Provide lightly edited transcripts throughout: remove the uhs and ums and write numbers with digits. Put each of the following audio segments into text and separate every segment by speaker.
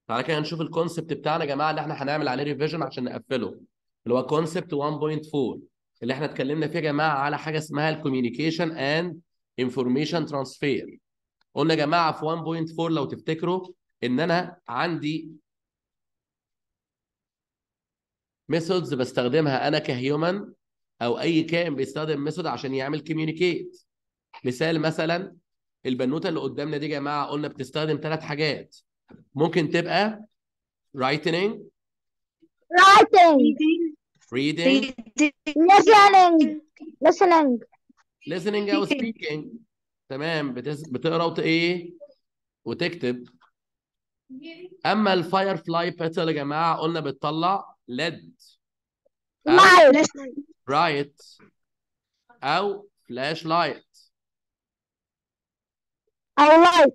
Speaker 1: تعالى كده نشوف الكونسبت بتاعنا يا جماعه اللي احنا هنعمل عليه ريفيجن عشان نقفله، اللي هو كونسبت 1.4 اللي احنا اتكلمنا فيه يا جماعه على حاجه اسمها الكوميونيكيشن اند انفورميشن ترانسفير. قلنا يا جماعه في 1.4 لو تفتكروا ان انا عندي ميثودز بستخدمها انا كهيومن او اي كائن بيستخدم ميثود عشان يعمل كوميونيكيت. مثلا البنوته اللي قدامنا دي يا جماعه قلنا بتستخدم 3 حاجات. ممكن تبقى writing
Speaker 2: writing,
Speaker 1: reading
Speaker 2: listening,
Speaker 1: listening او speaking. تمام، بتقرا ايه وتكتب. اما الفاير فلاي بيتل يا جماعه قلنا بتطلع ليد او
Speaker 2: light,
Speaker 1: برايت او فلاش لايت.
Speaker 2: أو light,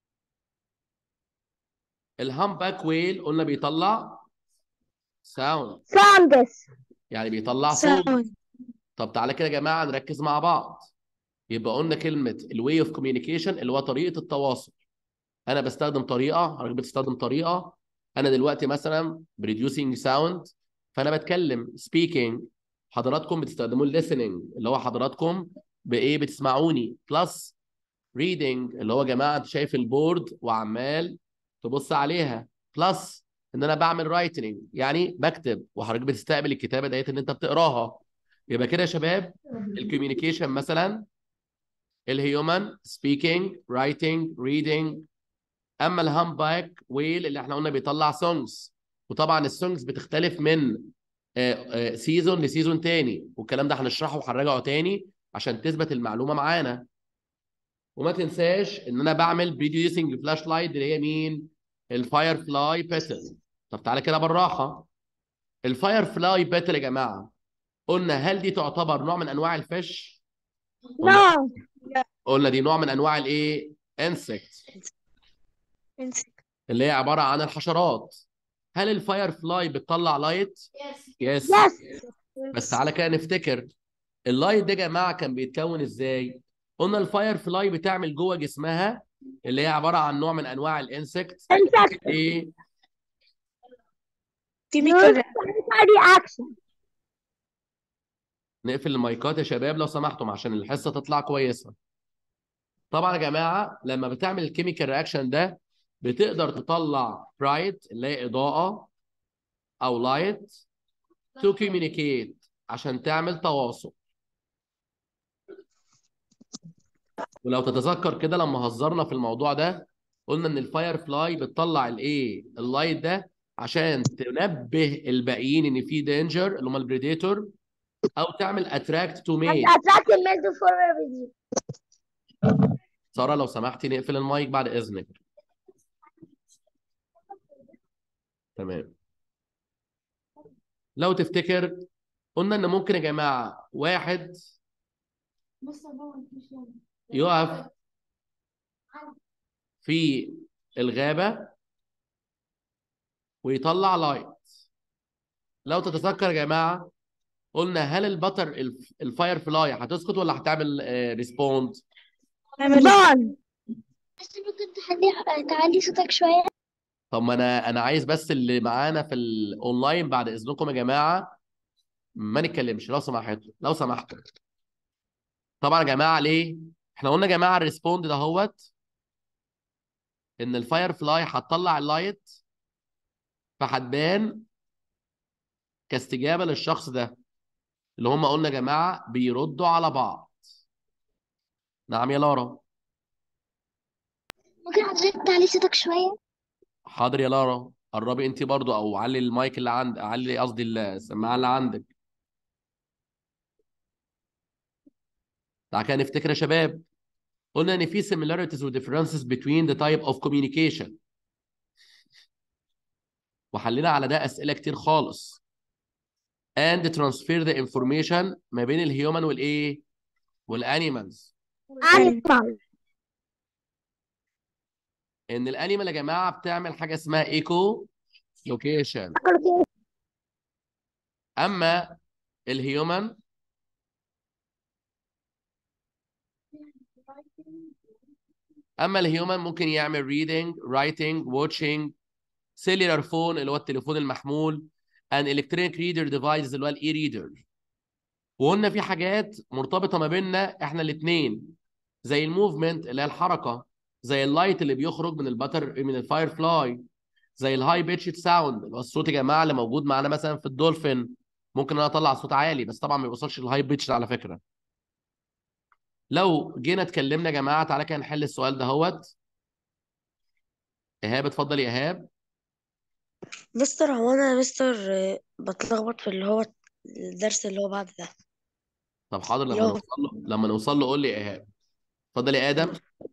Speaker 1: الهامباك ويل قلنا بيطلع ساوند،
Speaker 2: sounds,
Speaker 1: يعني بيطلع صوت. طب تعالى كده يا جماعه نركز مع بعض. يبقى قلنا كلمه الواي اوف كوميونيكيشن اللي هو طريقه التواصل. انا بستخدم طريقه، حضرتك بتستخدم طريقه. انا دلوقتي مثلا بريديوسينج ساوند فانا بتكلم سبيكينج. حضراتكم بتستخدموا الليسننج اللي هو حضراتكم بايه بتسمعوني، بلس ريدنج اللي هو يا جماعه انت شايف البورد وعمال تبص عليها، بلس ان انا بعمل رايتنج يعني بكتب وحضرتك بتستقبل الكتابه ديت ان انت بتقراها. يبقى كده يا شباب الكوميونيكيشن مثلا الهيومن سبيكينج رايتنج ريدنج. اما الهامباك ويل اللي احنا قلنا بيطلع سونجز. وطبعا السونجز بتختلف من سيزون لسيزون تاني، والكلام ده هنشرحه وهنراجعه تاني عشان تثبت المعلومه معانا. وما تنساش ان انا بعمل بريديوسنج فلاش لايت اللي هي مين؟ الفاير فلاي بيتل. طب تعالى كده بالراحه. الفاير فلاي بيتل يا جماعه قلنا هل دي تعتبر نوع من انواع الفيش؟ قلنا
Speaker 2: no,
Speaker 1: قلنا دي نوع من انواع الايه؟ انسكت، اللي هي عباره عن الحشرات. هل الفاير فلاي بتطلع لايت؟ يس.
Speaker 2: yes,
Speaker 1: بس تعالى كده نفتكر اللايت ده يا جماعه كان بيتكون ازاي؟ قلنا الفاير فلاي بتعمل جوه جسمها اللي هي عباره عن نوع من انواع الانسكت
Speaker 2: insect,
Speaker 1: ايه؟
Speaker 2: use reaction,
Speaker 1: نقفل المايكات يا شباب لو سمحتم عشان الحصه تطلع كويسه. طبعا يا جماعه لما بتعمل الكيميكال رياكشن ده بتقدر تطلع برايت اللي هي اضاءه او لايت تو كوميونيكيت عشان تعمل تواصل. ولو تتذكر كده لما هزرنا في الموضوع ده قلنا ان الفاير فلاي بتطلع الايه اللايت ده عشان تنبه الباقيين ان في دينجر اللي هم البريديتور، او تعمل اتراكت تو
Speaker 2: and
Speaker 1: ميت.
Speaker 2: attract the male to forward with you.
Speaker 1: ساره لو سمحتي نقفل المايك بعد اذنك. تمام. لو تفتكر قلنا ان ممكن يا جماعه واحد يقف في الغابه ويطلع لايت. لو تتذكر يا جماعه قلنا هل البتر الفاير فلاي هتسقط ولا هتعمل ريسبوند؟
Speaker 2: Born,
Speaker 3: بس ممكن تعلي صوتك شوية.
Speaker 1: طب ما انا عايز بس اللي معانا في الاونلاين بعد اذنكم يا جماعه ما نتكلمش لو سمحتوا لو سمحتوا. طبعا يا جماعه ليه؟ احنا قلنا يا جماعه الريسبوند ده هوت ان الفاير فلاي هتطلع اللايت فهتبان كاستجابه للشخص ده اللي هم قلنا يا جماعه بيردوا على بعض. نعم يا لارا.
Speaker 3: ممكن حضرتك تعلي صوتك شوية؟
Speaker 1: حاضر يا لارا، قربي انت برضو او علي المايك اللي عند علي قصدي السماعه اللي عندك. تعالى كده نفتكر يا شباب. قلنا ان في similarities و differences between the type of communication وحلينا على ده اسئله كتير خالص. and transfer the information ما بين الهيومن والايه والانيمالز.
Speaker 2: animal,
Speaker 1: ان الانيمال يا جماعه بتعمل حاجه اسمها ايكو لوكيشن. اما الهيومن ممكن يعمل reading writing watching cellular phone اللي هو التليفون المحمول، an electronic reader device اللي هو الاي ريدر. وقلنا في حاجات مرتبطه ما بيننا احنا الاثنين، زي الموفمنت اللي هي الحركه، زي اللايت اللي بيخرج من الفاير فلاي، زي الهاي بيتش ساوند اللي هو الصوت يا جماعه اللي موجود معانا مثلا في الدولفين. ممكن انا اطلع صوت عالي بس طبعا ما بيوصلش للهاي بيتش على فكره. لو جينا اتكلمنا يا جماعه، تعالى كده نحل السؤال ده هوت. ايهاب اتفضل يا ايهاب.
Speaker 4: مستر، هو انا يا مستر بتلخبط في اللي هو الدرس اللي هو بعد ده.
Speaker 1: طب حاضر،
Speaker 4: اللي هو
Speaker 1: لما نوصل له قول لي يا ايهاب. اتفضل يا ادم.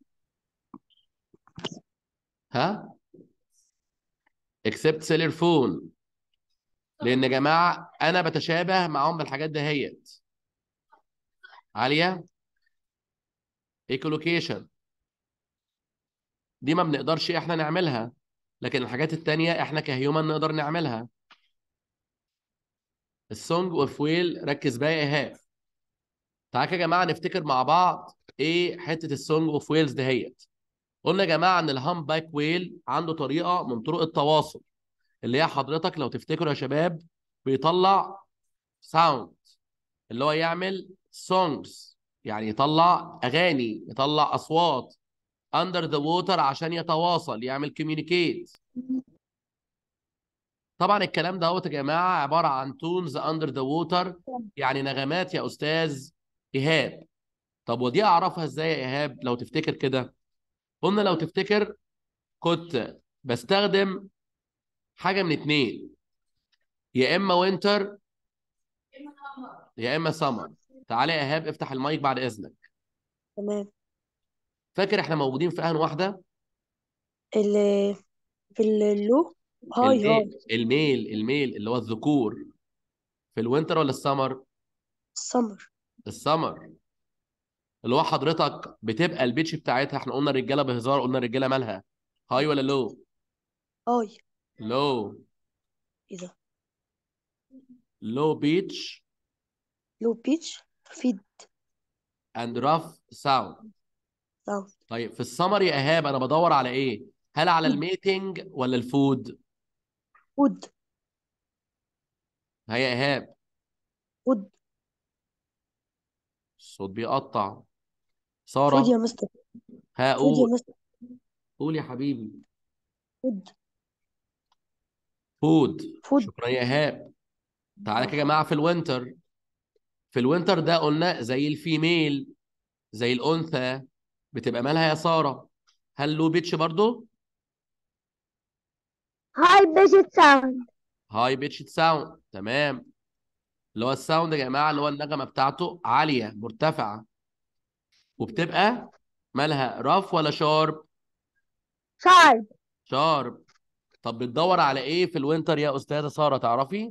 Speaker 1: ها، اكسبت سيلر فون، لان يا جماعه انا بتشابه معاهم بالحاجات دهيت. عاليه، ايكولوكيشن دي ما بنقدرش احنا نعملها، لكن الحاجات التانية احنا كهيومن نقدر نعملها. السونج اوف ويل، ركز بقى يا ايهاب. تعالى يا جماعه نفتكر مع بعض ايه حته السونج اوف ويلز دهيت. قلنا يا جماعه ان الهام باك ويل عنده طريقه من طرق التواصل، اللي هي حضرتك لو تفتكروا يا شباب بيطلع ساوند، اللي هو يعمل سونجز، يعني يطلع اغاني، يطلع اصوات اندر ذا ووتر عشان يتواصل، يعمل كوميونيكيت. طبعا الكلام ده يا جماعه عباره عن تونز اندر ذا ووتر، يعني نغمات يا استاذ ايهاب. طب ودي اعرفها ازاي يا ايهاب لو تفتكر كده؟ قلنا لو تفتكر كنت بستخدم حاجه من اتنين، يا اما وينتر يا اما سمر. تعالى يا ايهاب افتح المايك بعد اذنك.
Speaker 4: تمام.
Speaker 1: فاكر احنا موجودين في انهي واحده؟
Speaker 4: اللي في اللو. هاي هاي.
Speaker 1: الميل اللي هو الذكور، في الوينتر ولا السمر؟
Speaker 4: السمر.
Speaker 1: السمر. اللي هو حضرتك بتبقى البيتش بتاعتها، احنا قلنا الرجاله بهزار، قلنا الرجاله مالها هاي ولا لو؟
Speaker 4: هاي.
Speaker 1: لو.
Speaker 4: ايه ده؟
Speaker 1: لو بيتش
Speaker 4: لو بيتش فيد
Speaker 1: اند راف ساوند.
Speaker 4: ساوند.
Speaker 1: طيب في السمر يا ايهاب انا بدور على ايه؟ هل على الميتنج ولا الفود؟
Speaker 4: وود.
Speaker 1: هيا يا ايهاب.
Speaker 4: وود.
Speaker 1: الصوت بيقطع.
Speaker 4: فود يا
Speaker 1: ساره.
Speaker 4: مستر. فود يا
Speaker 1: هقول.
Speaker 4: مستر.
Speaker 1: قول يا حبيبي.
Speaker 4: وود.
Speaker 1: فود.
Speaker 4: فود.
Speaker 1: شكرا يا ايهاب. تعالى يا جماعه في الوينتر. في الوينتر ده قلنا زي الفيميل، زي الانثى، بتبقى مالها يا ساره؟ هل له بيتش برضو؟
Speaker 2: high pitched sound.
Speaker 1: هاي بيتش ساوند، تمام. اللي هو الساوند يا جماعه اللي هو النغمه بتاعته عاليه مرتفعه، وبتبقى مالها رف ولا شارب؟
Speaker 2: sharp.
Speaker 1: شارب. طب بتدور على ايه في الوينتر يا استاذه ساره تعرفي؟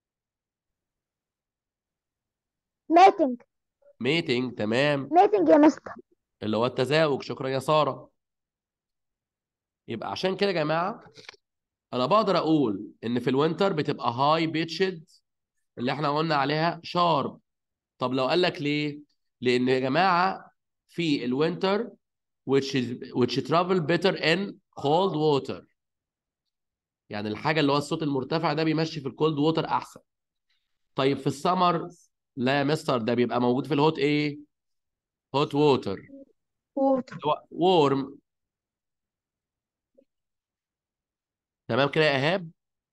Speaker 2: mating.
Speaker 1: ميتنج، تمام.
Speaker 2: mating يا مستر.
Speaker 1: اللي هو التزاوج، شكرا يا ساره. يبقى عشان كده يا جماعه انا بقدر اقول ان في الوينتر بتبقى هاي بيتشد اللي احنا قلنا عليها شارب. طب لو قال لك ليه؟ لان يا جماعه في الوينتر which travel better in cold water، يعني الحاجه اللي هو الصوت المرتفع ده بيمشي في الكولد ووتر احسن. طيب في السمر لا يا مستر، ده بيبقى موجود في الهوت ايه؟ هوت ووتر،
Speaker 2: water.
Speaker 1: وورم. تمام كده يا ايهاب؟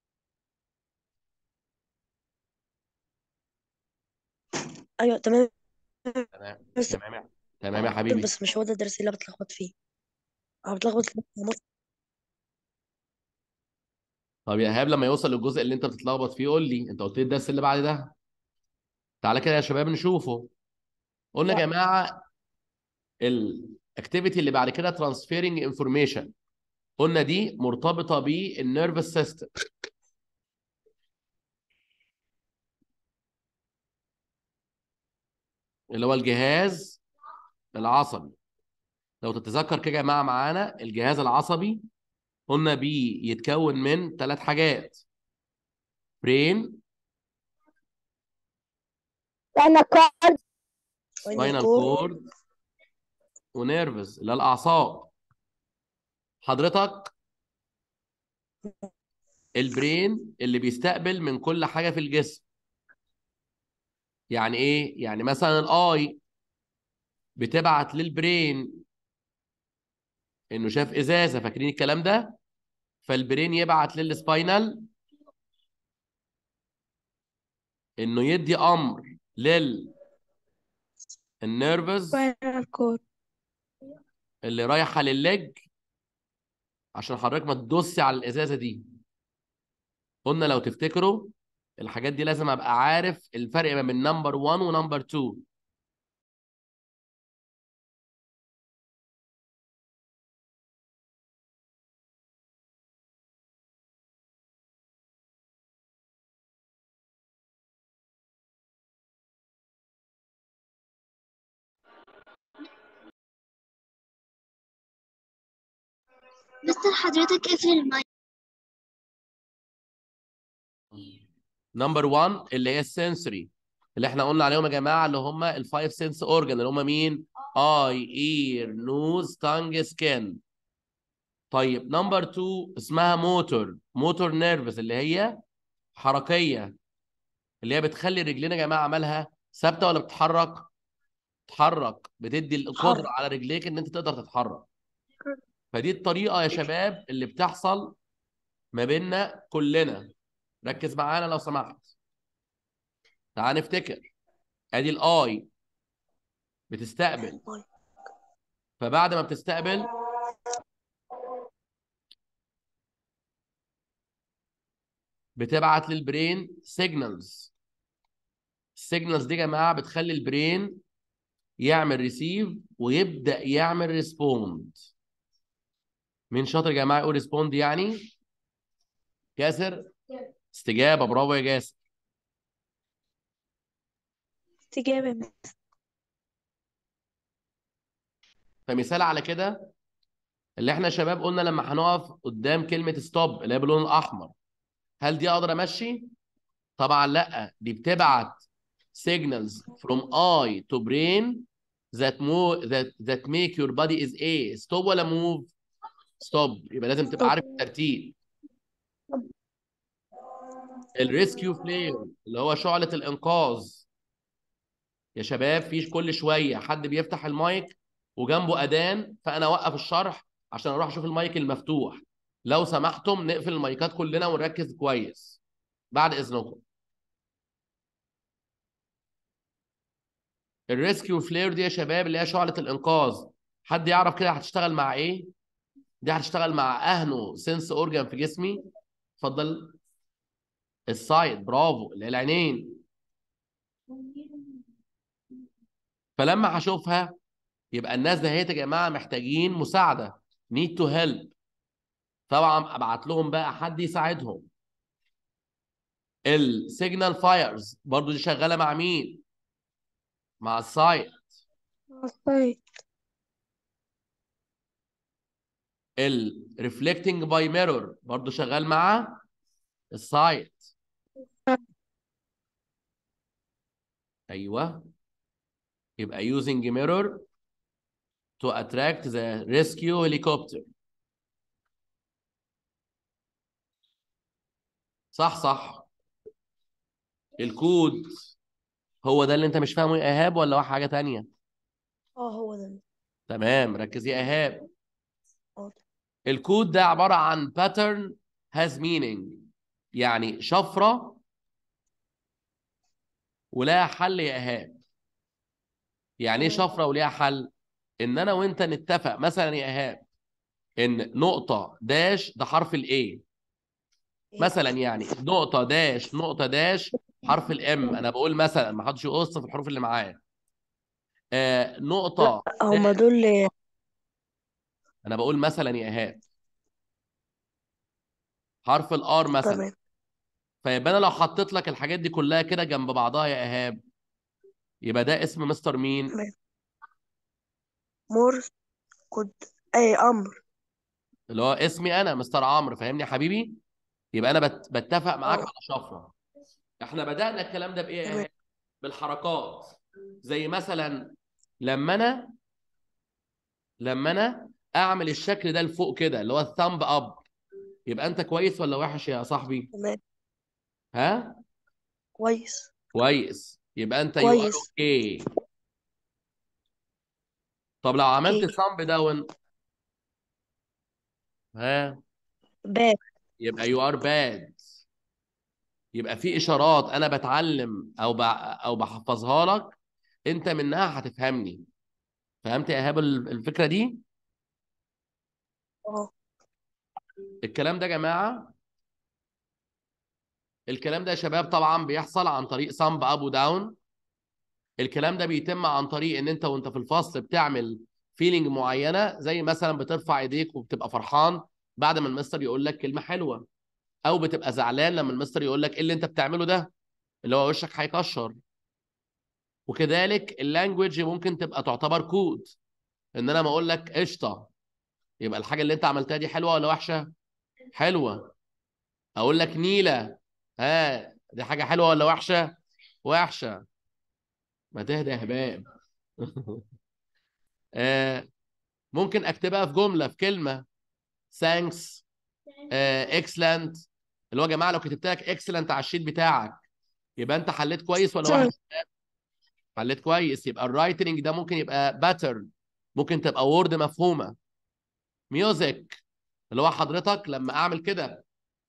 Speaker 4: ايوه تمام.
Speaker 1: تمام
Speaker 4: بس
Speaker 1: تمام تمام يا حبيبي.
Speaker 4: بس مش هو ده الدرس اللي أنا بتلخبط فيه. انا بتلخبط في
Speaker 1: طب يا ايهاب لما يوصل للجزء اللي انت بتتلخبط فيه قول لي، انت قلت لي الدرس اللي بعد ده. تعالى كده يا شباب نشوفه. قلنا يا
Speaker 4: لا.
Speaker 1: جماعه الاكتيفيتي اللي بعد كده ترانسفيرنج انفورميشن، قلنا دي مرتبطه بالنيرفس سيستم، اللي هو الجهاز العصبي. لو تتذكر كده يا جماعه معانا الجهاز العصبي قلنا بيتكون من 3 حاجات: برين،
Speaker 2: لأن الكارد
Speaker 4: فاينل
Speaker 1: سباينال
Speaker 4: كور.
Speaker 1: كورد، ونيرفز اللي هي الاعصاب. حضرتك البرين اللي بيستقبل من كل حاجه في الجسم. يعني ايه؟ يعني مثلا الاي بتبعت للبرين انه شاف ازازه، فاكرين الكلام ده؟ فالبرين يبعت للسباينال انه يدي امر للنيرفز
Speaker 2: spinal cord.
Speaker 1: اللي رايحه للليج عشان حضرتك ما تدوسي على الازازه دي. قلنا لو تفتكروا الحاجات دي لازم ابقى عارف الفرق ما بين نمبر 1 ونمبر 2.
Speaker 3: مستر حضرتك اقفل المايك.
Speaker 1: نمبر 1 اللي هي السنسوري، اللي احنا قلنا عليهم يا جماعه، اللي هم الفايف سنس اورجان، اللي هم مين؟ اي، اير، نوز، تانج، سكين. طيب نمبر 2 اسمها موتور نيرفز، اللي هي حركيه، اللي هي بتخلي رجلنا يا جماعه مالها ثابته ولا بتتحرك؟ تتحرك، بتدي القدره
Speaker 4: اتحرك.
Speaker 1: على رجليك ان انت تقدر تتحرك. فدي الطريقه يا شباب اللي بتحصل ما بيننا كلنا. ركز معانا لو سمحت. تعال نفتكر. ادي الاي بتستقبل، فبعد ما بتستقبل بتبعت للبرين سيجنالز. السيجنالز دي يا جماعه بتخلي البرين يعمل ريسيف ويبدا يعمل ريسبوند. مين شاطر يا جماعه يقول ريسبوند يعني؟ جاسر؟ استجابه، برافو يا جاسر.
Speaker 2: استجابة.
Speaker 1: فمثال على كده اللي احنا يا شباب قلنا لما هنقف قدام كلمه ستوب اللي هي باللون الاحمر، هل دي اقدر امشي؟ طبعا لا، دي بتبعت signals from eye to brain that make your body is a stop ولا move؟ stop. يبقى لازم تبقى عارف الترتيب. الريسكيو فلير اللي هو شعلة الإنقاذ يا شباب، فيش كل شوية حد بيفتح المايك وجنبه أذان فأنا أوقف الشرح عشان أروح أشوف المايك المفتوح. لو سمحتم نقفل المايكات كلنا ونركز كويس بعد إذنكم. الريسكيو فلير دي يا شباب اللي هي شعلة الإنقاذ، حد يعرف كده هتشتغل مع إيه؟ دي هتشتغل مع أهنو سنس أورجان في جسمي. اتفضل. السايد، برافو، اللي هي العينين. فلما هشوفها يبقى الناس ده يا جماعه محتاجين مساعده، need to help. طبعا ابعت لهم بقى حد يساعدهم. السيجنال فايرز برضو دي شغاله مع مين؟ مع السايت.
Speaker 2: طيب.
Speaker 1: الريفلكتنج باي ميرور برضو شغال مع السايت. ايوه، يبقى using mirror to attract the rescue helicopter. صح صح. الكود هو ده اللي انت مش فاهمه يا ايهاب ولا هو حاجه تانية؟
Speaker 4: هو ده.
Speaker 1: تمام، ركز يا ايهاب.
Speaker 4: اه.
Speaker 1: الكود ده عباره عن pattern has meaning، يعني شفره ولها حل يا ايهاب. يعني ايه
Speaker 4: تمام.
Speaker 1: شفره وليها حل؟ ان انا وانت نتفق مثلا يا ايهاب ان نقطه داش ده حرف الاي، مثلا يعني نقطه داش نقطه داش حرف الام. انا بقول مثلا، ما حدش يقص في الحروف اللي معايا.
Speaker 4: لا،
Speaker 1: نقطه
Speaker 4: هما
Speaker 1: داش.
Speaker 4: دول.
Speaker 1: انا بقول مثلا يا ايهاب حرف الار مثلا.
Speaker 4: تمام.
Speaker 1: فيبقى انا لو حطيت لك الحاجات دي كلها كده جنب بعضها يا ايهاب، يبقى ده اسم مستر مين؟
Speaker 4: تمام. مور كود اي امر.
Speaker 1: اللي هو اسمي انا مستر عمرو، فاهمني يا حبيبي؟ يبقى انا بتفق معاك
Speaker 4: اه.
Speaker 1: على شفره. احنا بدأنا الكلام ده بايه يا
Speaker 4: تمام.
Speaker 1: ايهاب؟ بالحركات. زي مثلا لما انا لما انا اعمل الشكل ده لفوق كده اللي هو الثامب اب، يبقى انت كويس ولا وحش يا صاحبي؟
Speaker 4: تمام.
Speaker 1: ها؟
Speaker 4: كويس.
Speaker 1: كويس. يبقى انت يو ار
Speaker 4: كويس.
Speaker 1: اوكي. طب لو عملت
Speaker 4: اوكي.
Speaker 1: صامب داون، ها،
Speaker 4: باد.
Speaker 1: يبقى يو ار باد. يبقى في اشارات انا بتعلم او بحفظها لك، انت منها هتفهمني. فهمت يا ايهاب الفكره دي؟
Speaker 4: اه.
Speaker 1: الكلام ده يا جماعه، الكلام ده يا شباب طبعا بيحصل عن طريق صامب اب وداون. الكلام ده بيتم عن طريق ان انت وانت في الفصل بتعمل فيلينج معينه، زي مثلا بترفع ايديك وبتبقى فرحان بعد ما المستر يقول لك كلمه حلوه، او بتبقى زعلان لما المستر يقول لك ايه اللي انت بتعمله ده، اللي هو وشك هيكشر. وكذلك اللانجوج ممكن تبقى تعتبر كود، ان انا ما اقول لك قشطه يبقى الحاجه اللي انت عملتها دي حلوه ولا وحشه؟ حلوه. اقول لك نيله، ها، دي حاجه حلوه ولا وحشه؟ وحشه. ما تهدى يا هباب. ممكن اكتبها في جمله، في كلمه، ثانكس، اكسلنت. اللي هو يا جماعه لو كتبت لك اكسلنت على الشيت بتاعك، يبقى انت حليت كويس ولا وحش؟
Speaker 2: مستر.
Speaker 1: حليت كويس. يبقى الرايتنج ده ممكن يبقى باترن، ممكن تبقى وورد مفهومه. ميوزك، اللي هو حضرتك لما اعمل كده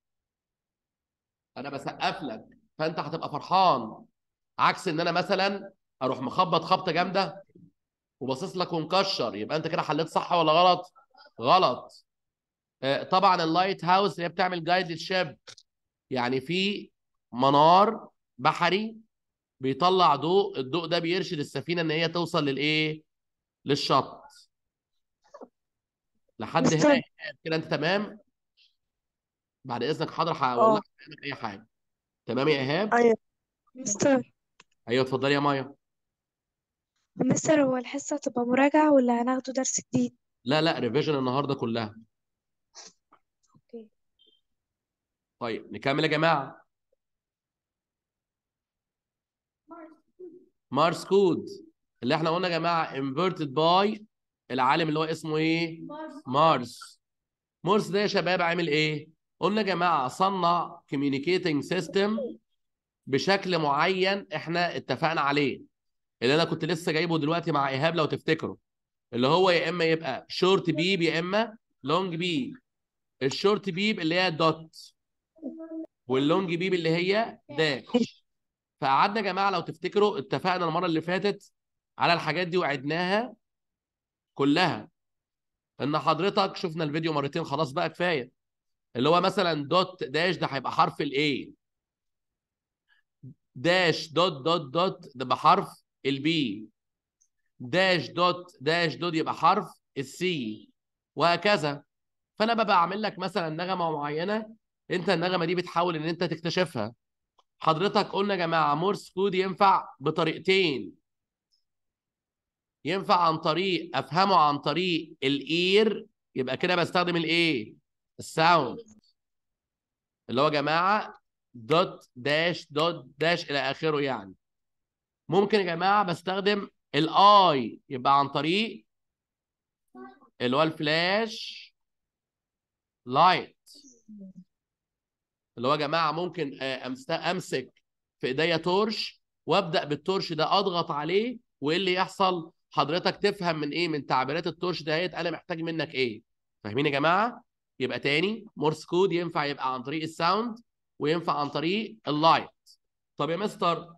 Speaker 1: انا بسقف لك فانت هتبقى فرحان، عكس ان انا مثلا اروح مخبط خبطه جامده وباصص لك ومكشر، يبقى انت كده حليت صح ولا غلط؟ غلط. طبعا اللايت هاوس اللي هي بتعمل جايد للشاب، يعني في منار بحري بيطلع ضوء، الضوء ده بيرشد السفينه ان هي توصل للايه؟ للشط. لحد هنا
Speaker 2: مستر.
Speaker 1: كده انت تمام؟ بعد اذنك حاضر هقول لك
Speaker 4: اه.
Speaker 1: اي حاجه. تمام يا ايهاب؟
Speaker 4: ايوه.
Speaker 2: مستر.
Speaker 1: ايوه اتفضلي يا مايا.
Speaker 2: مستر، هو الحصة هتبقى مراجعة ولا هناخده درس جديد؟
Speaker 1: لا لا، ريفيجن النهارده كلها.
Speaker 2: اوكي.
Speaker 1: طيب نكمل يا جماعه. مارس كود، اللي احنا قلنا يا جماعه انفيرتد باي العالم اللي هو اسمه ايه؟ مارس. مارس ده يا شباب عامل ايه؟ قلنا يا جماعه صنع كوميونيكيتنج سيستم بشكل معين احنا اتفقنا عليه، اللي انا كنت لسه جايبه دلوقتي مع ايهاب لو تفتكروا، اللي هو يا اما يبقى شورت بيب يا اما لونج بيب. الشورت بيب اللي هي دوت، واللونج بيب اللي هي داش. فقعدنا يا جماعه لو تفتكروا اتفقنا المره اللي فاتت على الحاجات دي وعدناها كلها. ان حضرتك شفنا الفيديو مرتين خلاص بقى كفايه، اللي هو مثلا دوت داش ده هيبقى حرف الاي، داش دوت دوت دوت ده بحرف البي، داش دوت يبقى حرف السي، وهكذا. فانا ببقى اعمل لك مثلا نغمه معينه، انت النغمه دي بتحاول ان انت تكتشفها. حضرتك قلنا يا جماعه مورس كود ينفع بطريقتين، ينفع عن طريق افهمه عن طريق الاير، يبقى كده بستخدم الايه؟ الساوند، اللي هو يا جماعه دوت داش الى اخره يعني. ممكن يا جماعه بستخدم الاي، يبقى عن طريق اللي هو الفلاش لايت، اللي هو يا جماعه ممكن امسك في ايديا تورش وابدا بالتورش ده اضغط عليه، وايه اللي يحصل؟ حضرتك تفهم من ايه؟ من تعبيرات التورش دهيت انا محتاج منك ايه. فاهمين يا جماعه؟ يبقى تاني، مورس كود ينفع يبقى عن طريق الساوند وينفع عن طريق اللايت. طب يا مستر،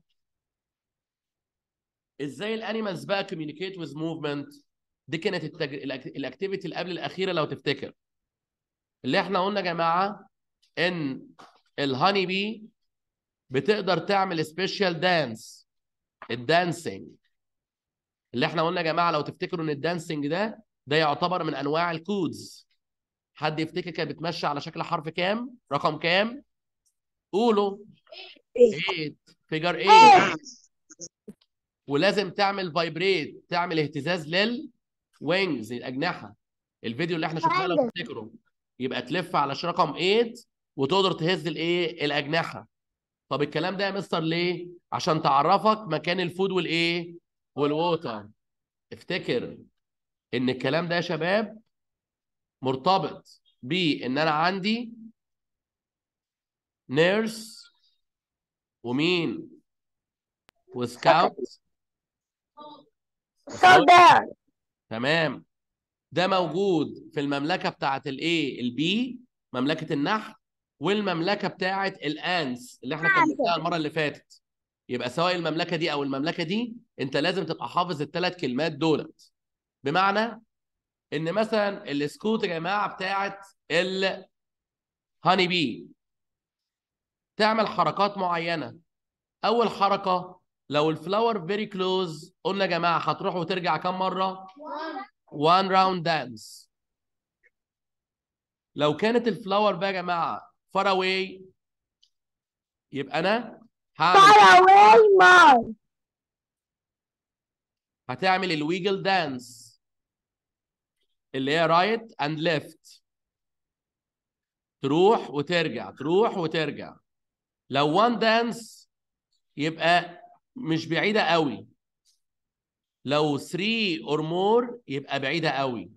Speaker 1: ازاي الانيمالز بقى كوميونيكيت ويز موفمنت؟ دي كانت الاكتيفيتي اللي قبل الاخيره لو تفتكر، اللي احنا قلنا يا جماعه ان الهاني بي بتقدر تعمل سبيشال دانس، الدانسينج، اللي احنا قلنا يا جماعه لو تفتكروا ان الدانسينج ده يعتبر من انواع الكودز. حد يفتكر كانت بتمشي على شكل حرف كام؟ رقم كام؟ قولوا. 8، فيجر 8. ولازم تعمل فايبريت، تعمل اهتزاز للوينجز، الاجنحه. الفيديو اللي احنا شفناه لو تفتكروا، يبقى تلف على رقم 8 وتقدر تهز الايه؟ الاجنحه. طب الكلام ده يا مستر ليه؟ عشان تعرفك مكان الفود والايه؟ والووتر. افتكر ان الكلام ده يا شباب مرتبط بان انا عندي نيرس ومين وسكاوت
Speaker 3: soldier
Speaker 1: تمام. ده موجود في المملكه بتاعت الايه البي، مملكه النحل، والمملكه بتاعت الانس اللي احنا كملناها المره اللي فاتت. يبقى سواء المملكه دي او المملكه دي انت لازم تبقى حافظ الثلاث كلمات دولت. بمعنى ان مثلا السكوت يا جماعه بتاعت الهاني بي تعمل حركات معينه. اول حركه لو الفلاور فيري كلوز قلنا يا جماعه هتروح وترجع كم مره؟ 1 راوند دانس. لو كانت الفلاور بقى يا جماعه فار اواي يبقى انا هعمل
Speaker 3: far away more
Speaker 1: هتعمل الويجل دانس اللي هي رايت اند ليفت، تروح وترجع تروح وترجع. لو وان دانس يبقى مش بعيده قوي، لو 3 اور مور يبقى بعيده قوي.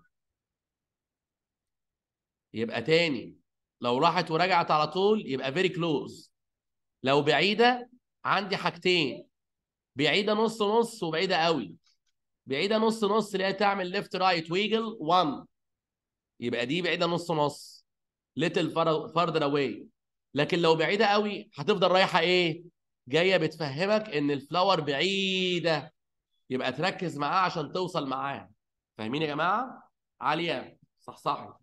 Speaker 1: يبقى تاني لو راحت ورجعت على طول يبقى فيري كلوز. لو بعيده عندي حاجتين، بعيده نص نص وبعيده قوي. بعيده نص نص اللي هي تعمل ليفت رايت ويجل 1 يبقى دي بعيده نص نص ليتل فاردر اواي. لكن لو بعيده قوي هتفضل رايحه ايه؟ جايه بتفهمك ان الفلاور بعيده، يبقى تركز معاه عشان توصل معاه. فاهمين يا جماعه؟ عاليه صح صح.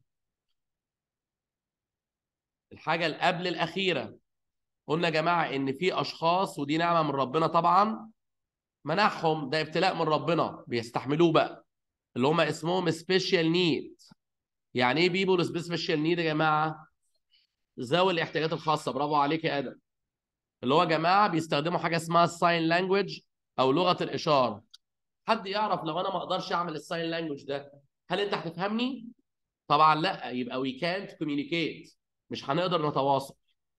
Speaker 1: الحاجه اللي قبل الاخيره قلنا يا جماعه ان في اشخاص، ودي نعمه من ربنا طبعا، منحهم ده ابتلاء من ربنا بيستحملوه بقى، اللي هم اسمهم سبيشال نيد. يعني ايه بيبول سبيشال نيد يا جماعه؟ ذوي الاحتياجات الخاصه. برافو عليك يا ادم. اللي هو يا جماعه بيستخدموا حاجه اسمها الساين لانجوج او لغه الاشاره. حد يعرف لو انا ما اقدرش اعمل الساين لانجوج ده هل انت هتفهمني؟ طبعا لا، يبقى وي كانت كوميونيكيت، مش هنقدر نتواصل.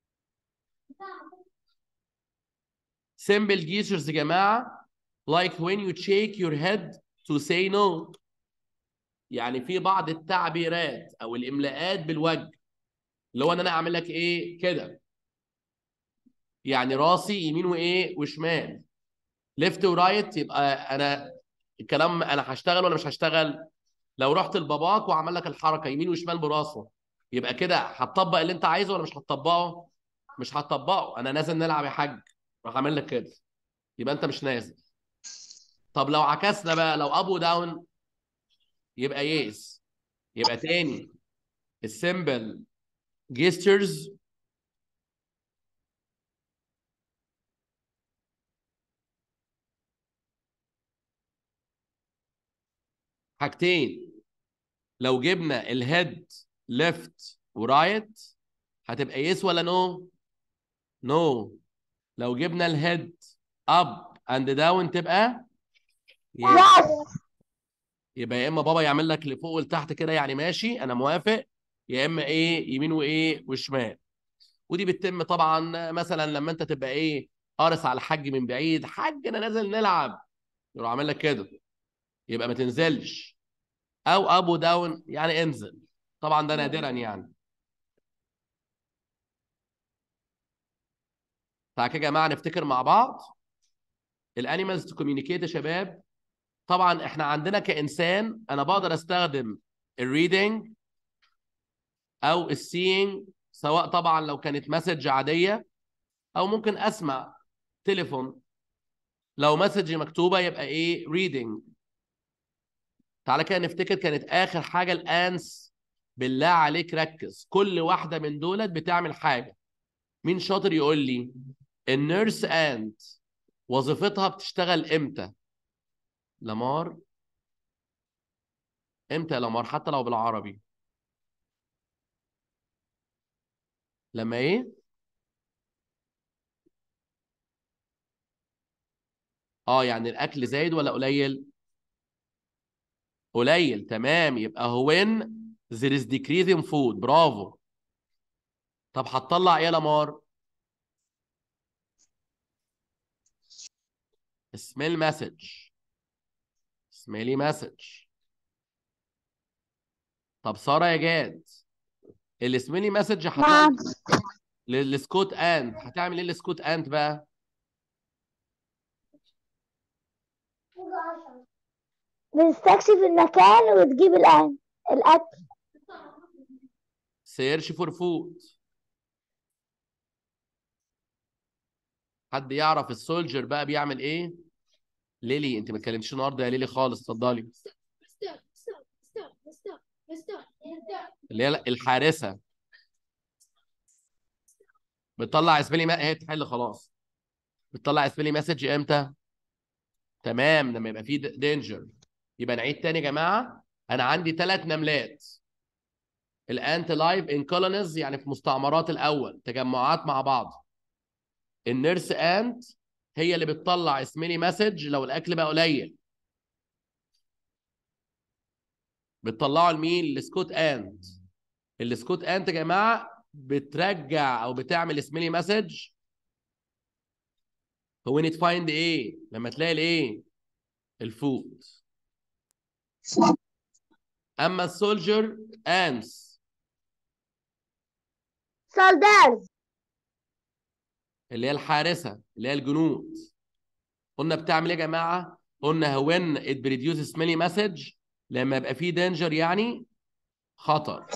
Speaker 1: simple gestures يا جماعه like when you shake your head to say no. يعني في بعض التعبيرات او الاملاءات بالوجه اللي هو ان انا اعمل لك ايه كده، يعني راسي يمين وايه وشمال، ليفت ورايت. يبقى انا الكلام انا هشتغل ولا مش هشتغل؟ لو رحت لباباك وعمل لك الحركه يمين وشمال براسه يبقى كده هتطبق اللي انت عايزه ولا مش هتطبقه؟ مش هتطبقه. انا نازل نلعب يا حاج راح اعمل لك كده يبقى انت مش نازل. طب لو عكسنا بقى، لو اب وداون يبقى يس. يبقى تاني السيمبل جيسترز حاجتين. لو جبنا الهيد ليفت ورايت هتبقى يس ولا نو؟ نو. لو جبنا الهيد اب اند داون تبقى يس.
Speaker 3: yes
Speaker 1: يبقى يا اما بابا يعمل لك لفوق ولتحت كده يعني ماشي انا موافق، يا اما ايه يمين وايه وشمال. ودي بتتم طبعا مثلا لما انت تبقى ايه قارص على الحاج من بعيد، حاج انا نازل نلعب يروح عامل لك كده يبقى ما تنزلش. او ابو داون يعني انزل، طبعا ده نادرا يعني. تعالى كده يا جماعه نفتكر مع بعض الانيمالز تو كوميونيكيت يا شباب. طبعا احنا عندنا كانسان انا بقدر استخدم الريدنج او السينج، سواء طبعا لو كانت مسج عاديه او ممكن اسمع تليفون. لو مسج مكتوبه يبقى ايه ريدنج. تعالى كده نفتكر كانت اخر حاجه الانس. بالله عليك ركز، كل واحده من دولت بتعمل حاجه. مين شاطر يقول لي النيرس انت وظيفتها بتشتغل امتى؟ لمار امتى يا لمار حتى لو بالعربي؟ لما ايه؟ اه يعني الاكل زايد ولا قليل؟ قليل تمام. يبقى هو when there is decrease in food. برافو. طب هتطلع ايه يا لمار؟ smell message. smelly message. طب سارة يا جاد السميلي مسج هتطلع
Speaker 3: نعم
Speaker 1: للسكوت اند هتعمل ايه السكوت اند بقى؟
Speaker 3: بتستكشف المكان وتجيب الأكل.
Speaker 1: سيرش فور فود. حد يعرف السولجر بقى بيعمل ايه؟ ليلي انت ما اتكلمتش النهارده يا ليلي خالص، اتفضلي. اللي هي الحارسه بتطلع اسبلي هي تحل خلاص. بتطلع اسبلي مسج امتى؟ تمام، لما يبقى في دينجر. يبقى نعيد تاني يا جماعه. انا عندي 3 نملات. الانت لايف ان كولونيز يعني في مستعمرات الاول تجمعات مع بعض. النيرس انت هي اللي بتطلع اسملي مسج لو الاكل بقى قليل. بتطلعه لمين؟ للسكوت انت. السكوت انت يا جماعه بترجع او بتعمل اسملي مسج هو ان تفايند ايه؟ لما تلاقي الايه؟ الفود. اما السولجر انس
Speaker 3: soldiers.
Speaker 1: اللي هي الحارسه اللي هي الجنود. قلنا بتعمل ايه يا جماعه؟ قلنا when it produces smelly message لما يبقى فيه danger يعني خطر.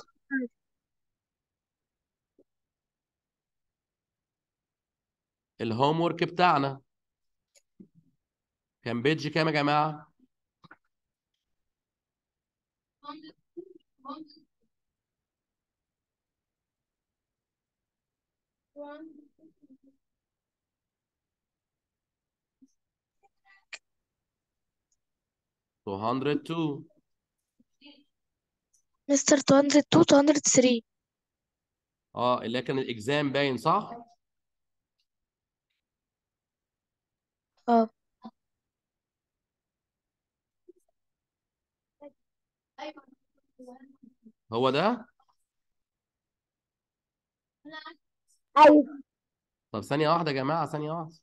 Speaker 1: الهوم ورك بتاعنا كان بيج كام يا جماعه؟ تو 202.
Speaker 2: مستر 202 203.
Speaker 1: اللي هي كان الاكزام باين صح؟
Speaker 2: اه
Speaker 1: هو ده؟
Speaker 3: أيوة.
Speaker 1: طب ثانيه واحده يا جماعه، ثانيه واحده.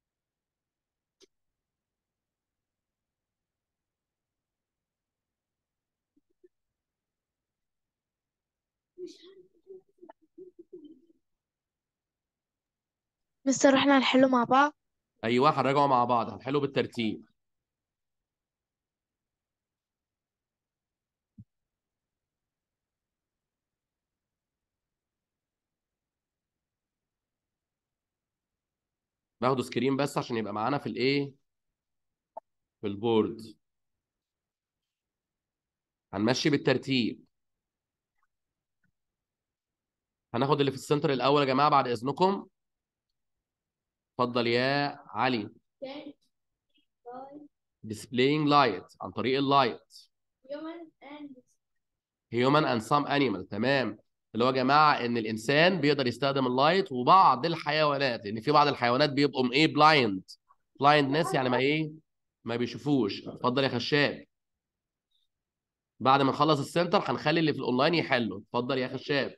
Speaker 2: مستر احنا هنحله مع بعض.
Speaker 1: ايوه هنراجعوا مع بعض، هنحله بالترتيب. باخده سكرين بس عشان يبقى معانا في الايه؟ في البورد. هنمشي بالترتيب. هناخد اللي في السنتر الاول يا جماعه بعد اذنكم. اتفضل يا علي. displaying light عن طريق اللايت. human and some animal تمام. اللي هو يا جماعه ان الانسان بيقدر يستخدم اللايت وبعض الحيوانات، لان في بعض الحيوانات بيبقوا ايه؟ بلايند. بلايندنس يعني ما ايه؟ ما بيشوفوش. اتفضل يا خشاب. بعد ما نخلص السنتر هنخلي اللي في الاونلاين يحلوا. اتفضل يا خشاب.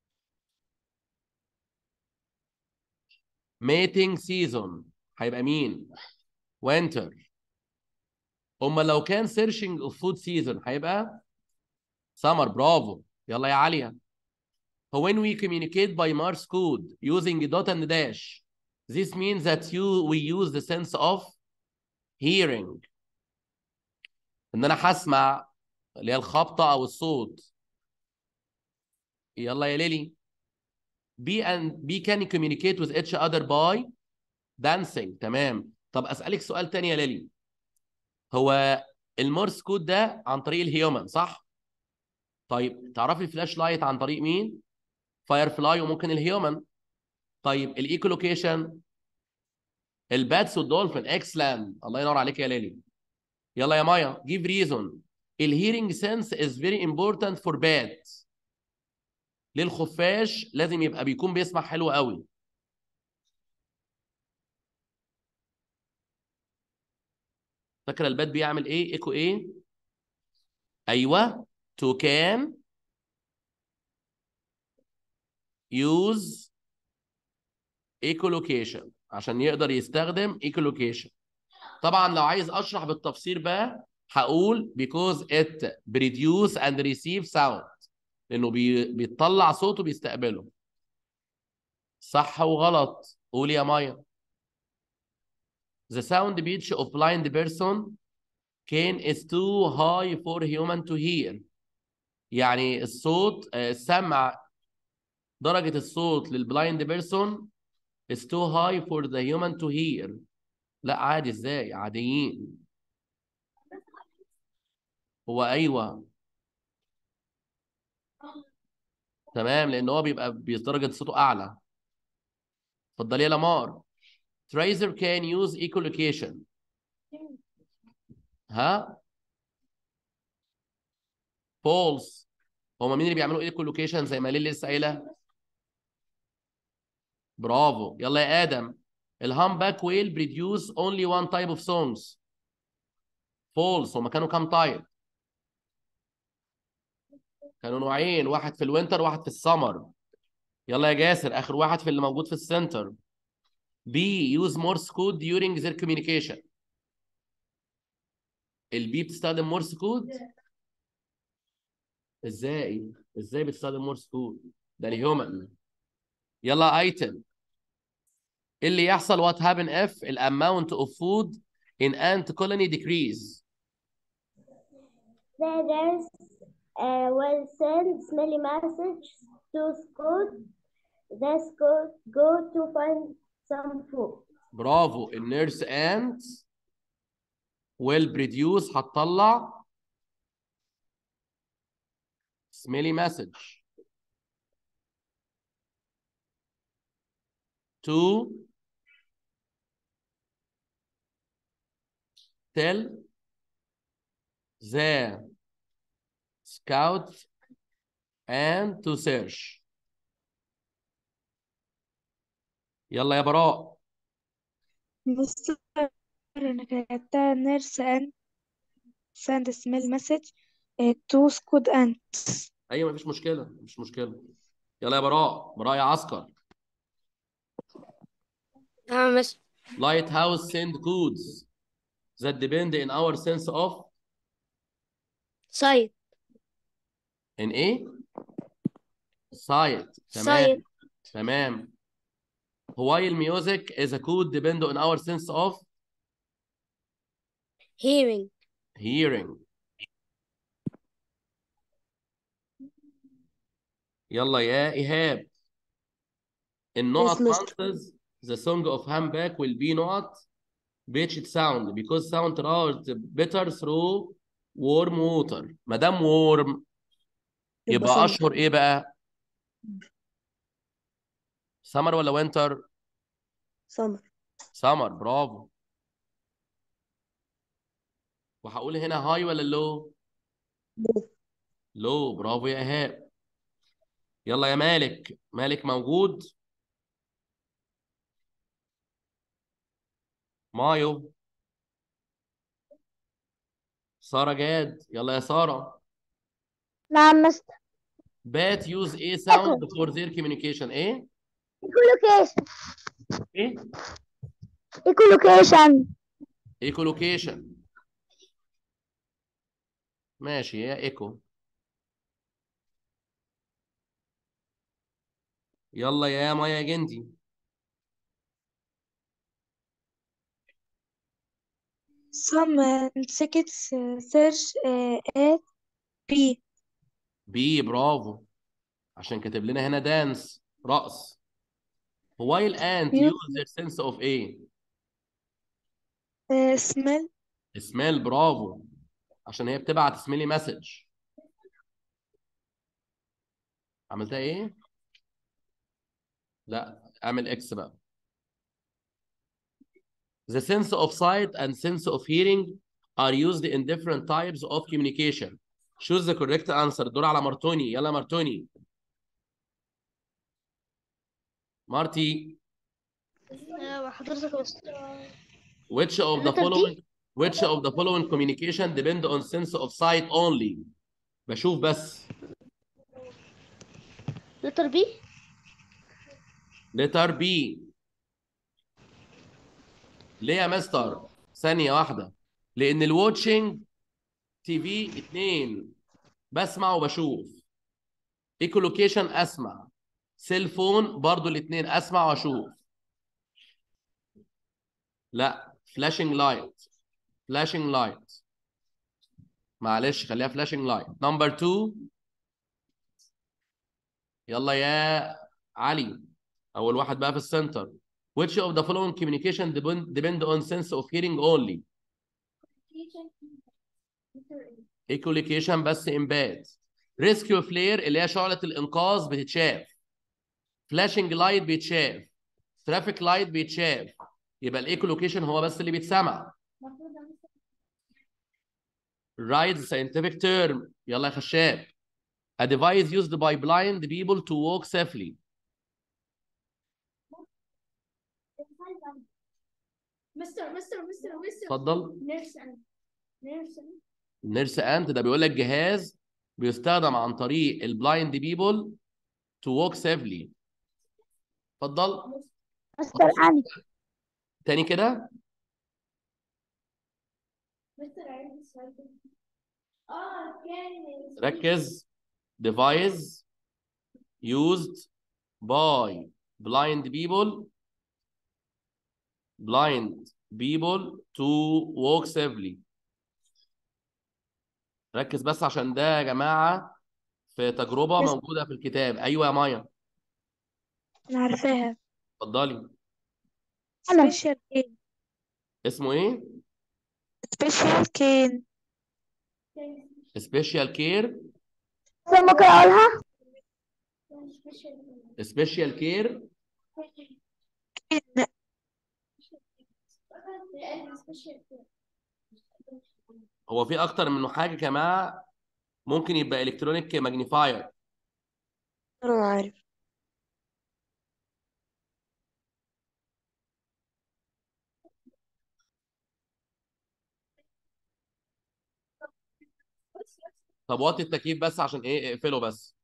Speaker 1: mating season هيبقى مين؟ winter. امال لو كان searching of food season هيبقى summer. برافو. يلا يا عليا. when we communicate by Morse code using dot and dash this means that we use the sense of hearing. ان انا هسمع اللي هي الخبطه او الصوت. يلا يا ليلي. B can communicate with each other by dancing. تمام. طب اسالك سؤال تاني يا ليلي. هو المورس كود ده عن طريق الهيومن صح؟ طيب تعرفي الفلاش لايت عن طريق مين؟ فاير فلاي وممكن الهيومن. طيب الايكو لوكيشن؟ الباتس والدولفين. اكسلنت، الله ينور عليك يا ليلي. يلا يا مايا. give reason. الهيرنج سنس is very important for bats. ليه الخفاش لازم يبقى بيكون بيسمع حلو قوي؟ فاكره البات بيعمل ايه؟ ايكو ايه؟ ايوه. to can use echolocation عشان يقدر يستخدم echolocation. طبعا لو عايز اشرح بالتفصيل بقى هقول because it produce and receive sound لانه بيطلع صوت وبيستقبله. صح وغلط، قول يا مايا. The sound pitch of blind person can is too high for human to hear. يعني الصوت السمع درجة الصوت للبلايند بيرسون is too high for the human to hear. لا عادي، ازاي؟ عاديين. هو ايوه تمام، لان هو بيبقى درجة صوته اعلى. اتفضلي يا لمار. Tracer can use echolocation. ها؟ false. هما مين اللي بيعملوا echolocation زي ما ليلي لسه قايله؟ برافو. يلا يا ادم. الهامباك ويل بريديوس only one type of songs. false. هما كانوا كام تايب؟ كانوا نوعين، واحد في الوينتر واحد في السمر. يلا يا جاسر، اخر واحد في اللي موجود في السنتر. بي use Morse code during their communication. البي بتستخدم مورس كود؟ ازاي بتستخدم مورس كود؟ ده الهيومن. يلا ايتم. اللي يحصل what happen if the amount of food in ant colony decrease.
Speaker 3: The nurse will send smelly message to Scott. The Scott go to find some food.
Speaker 1: برافو. النيرس ant will produce هتطلع smelly message to tell the scout and to search. يلا يا براء.
Speaker 2: مستر أنا كتبتها نيرس أند ساند سميل مسج تو سكود أنت.
Speaker 1: ايوه مفيش مشكله، مش مشكله. يلا يا براء يا عسكر.
Speaker 4: نعم مستر.
Speaker 1: Lighthouse send codes that depend in our sense of
Speaker 4: سايت.
Speaker 1: in ايه؟ sight.
Speaker 4: سايت.
Speaker 1: تمام. While music is a code depend on our sense of
Speaker 4: hearing.
Speaker 1: hearing. يلا يا إيهاب. النقط
Speaker 4: Yes, mister.
Speaker 1: answers the song of Hamback will be not pitched sound because sound travels better through warm water. ما دام warm يبقى
Speaker 4: summer.
Speaker 1: أشهر إيه بقى؟ summer ولا winter؟
Speaker 4: summer.
Speaker 1: summer. برافو. وهقول هنا هاي ولا لو؟ لو. برافو يا إيهاب. يلا يا مالك موجود؟ مايو. سارة جاد. يلا يا سارة.
Speaker 3: نعم مستر.
Speaker 1: Bat use A sound for their communication. ايه؟
Speaker 3: Echolocation.
Speaker 1: ايه؟
Speaker 3: Echolocation.
Speaker 1: echolocation. ماشي يا ايكو. يلا يا مايا جندي.
Speaker 2: Some insects search at B.
Speaker 1: بي. برافو. عشان كاتب لنا هنا دانس رقص. while ant use their sense of ايه؟
Speaker 2: smell.
Speaker 1: smell. برافو. عشان هي بتبعت سميلي مسج. عملتها ايه؟ لا اعمل اكس بقى. The sense of sight and sense of hearing are used in different types of communication. Choose the correct answer. دور على مارتوني. يلا مارتوني. مارتي.
Speaker 3: حضرتك يا مستر.
Speaker 1: Which of the following communication depend on sense of sight only. بشوف بس.
Speaker 3: letter B.
Speaker 1: letter B. ليه يا مستر؟ ثانية واحدة. لأن الواتشنج تي في 2 بسمع وبشوف. ايكولوكيشن أسمع. سيل فون برضو الاثنين اسمع واشوف. لا فلاشنج لايت. فلاشنج لايت معلش خليها فلاشنج لايت. نمبر 2 يلا يا علي، اول واحد بقى في السنتر. which of the following communication depend on sense of hearing only؟ echolocation بس امباد. ريسكيو فلير اللي هي شعلة الانقاذ بتتشاف. فلاشنج لايت بيتشاف. ترافيك لايت بيتشاف. يبقى الايكولوكيشن هو بس اللي بيتسمع. right scientific term. يلا يا خشاب. a device used by blind people to walk safely.
Speaker 3: مستر
Speaker 1: اتفضل.
Speaker 3: نيرس
Speaker 1: نيرس انت ده بيقول لك جهاز بيستخدم عن طريق البلايند بيبول to walk safely. اتفضل.
Speaker 3: مستر علي
Speaker 1: تاني كده. ركز. device used by blind people to walk safely. ركز بس عشان ده يا جماعة في تجربة
Speaker 2: بس
Speaker 1: موجودة في الكتاب. أيوة يا مايا
Speaker 2: أنا عارفاها.
Speaker 1: اتفضلي.
Speaker 3: أنا
Speaker 2: سبيشال كين.
Speaker 1: اسمه إيه؟
Speaker 2: سبيشال كين.
Speaker 1: سبيشال كير.
Speaker 3: ممكن أقولها
Speaker 1: سبيشال كير.
Speaker 2: كين.
Speaker 1: هو في أكتر منه حاجة يا جماعة. ممكن يبقى إلكترونيك ماجنيفاير.
Speaker 4: انا عارف.
Speaker 1: طب وطي التكييف بس عشان إيه اقفله بس.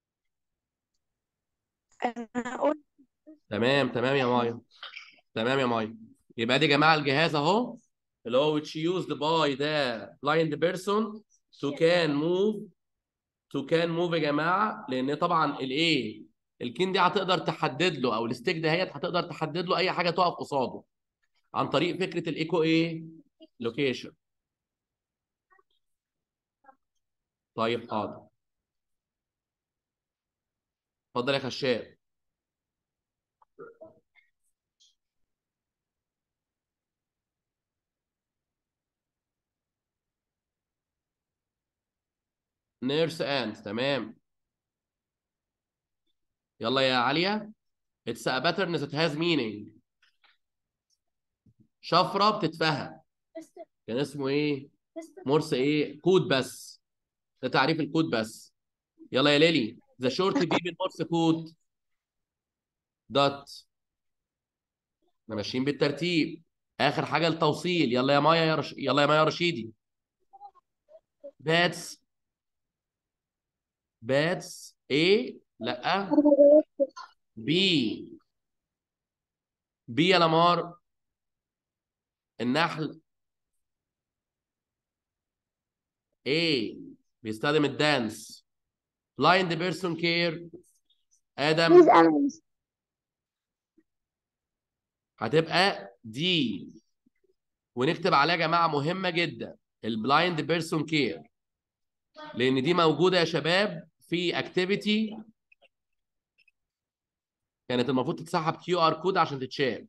Speaker 2: أنا قلت
Speaker 1: تمام تمام يا مايا. تمام يا مايا. يبقى دي يا جماعة الجهاز أهو اللي هو which used by the blind person to can move يا جماعه. لان طبعا الايه الكين دي هتقدر تحدد له، او الستيك دهيت هتقدر تحدد له اي حاجه تقف قصاده عن طريق فكره الايكو ايه لوكيشن. طيب حاضر. اتفضل يا خشاب. نيرس اند تمام. يلا يا عليا. It's a pattern that has meaning. شفره بتتفهم. كان اسمه ايه؟ مورس ايه كود بس. ده تعريف الكود بس. يلا يا ليلي. The short B بالمورس كود دوت. احنا ماشيين بالترتيب. اخر حاجه التوصيل. يلا يا مايا يلا يا مايا رشيدي. باتس ايه لا بي. بي يا لمار. النحل. ايه بيستخدم الدانس. بلايند بيرسون كير. ادم. هتبقى دي. ونكتب عليها يا جماعه مهمه جدا البلايند بيرسون كير، لان دي موجوده يا شباب في اكتيفيتي كانت المفروض تتسحب كيو ار كود عشان تتشاف.